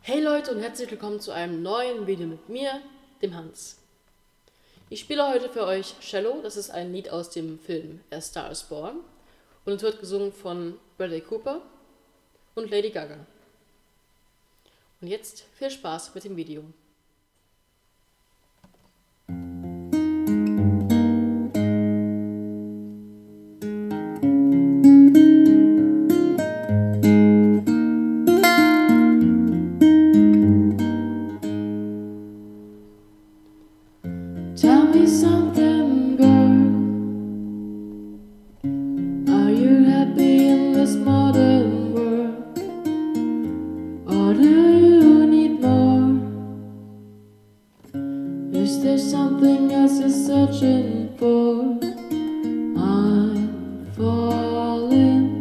Hey Leute und herzlich willkommen zu einem neuen Video mit mir, dem Hans. Ich spiele heute für euch Shallow, das ist ein Lied aus dem Film A Star is Born und es wird gesungen von Bradley Cooper und Lady Gaga. Und jetzt viel Spaß mit dem Video. Tell me something, girl. Are you happy in this modern world? Or do you need more? Is there something else you're searching for? I'm falling.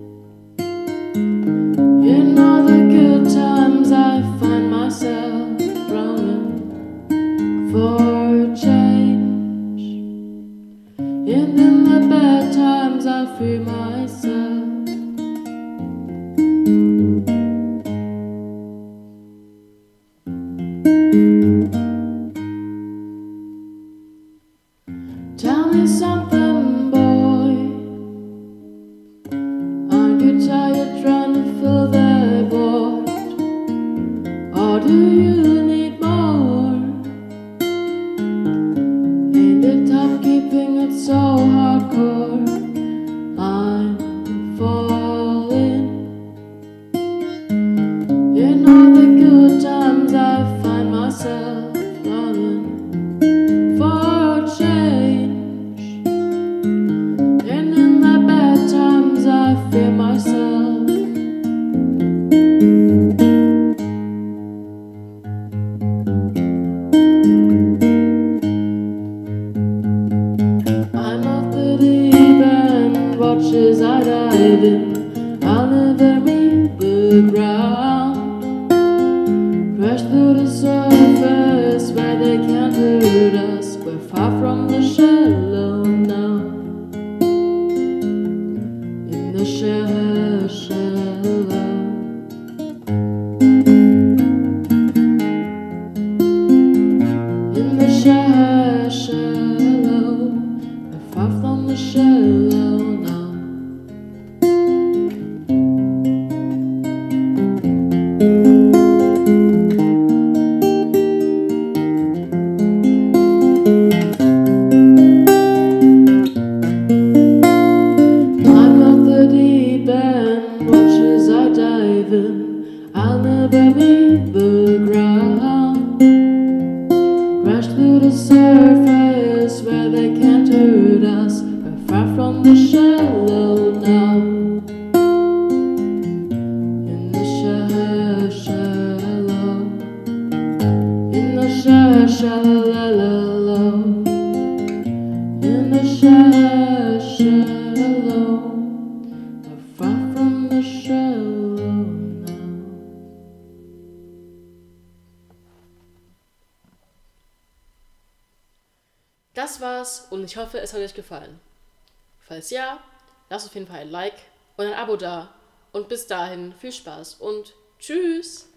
In all the good times I find myself running for change, and in the bad times I fear myself. Tell me something, boy. Aren't you tired trying to fill that void? Or do you need more? Ain't it tough keeping it so hardcore? I'm falling. In all the good times I find myself running for change, and in the bad times I fear myself. I'm off the deep end, watch as I dive in. I'll never meet the ground. Crash through the surface where they can't hurt us. We're far from the shallow now. In the shallow. In the shallow. We're far from the shallow now. I'm off the deep end, watch as I dive in. I'll never meet the ground. Crash through the surface where they can't hurt us. We're far from the shallow now. In the shallow. In the shallow. In the shallow. We're far from the shallow now. Das war's und ich hoffe, es hat euch gefallen. Falls ja, lasst auf jeden Fall ein Like und ein Abo da und bis dahin viel Spaß und tschüss!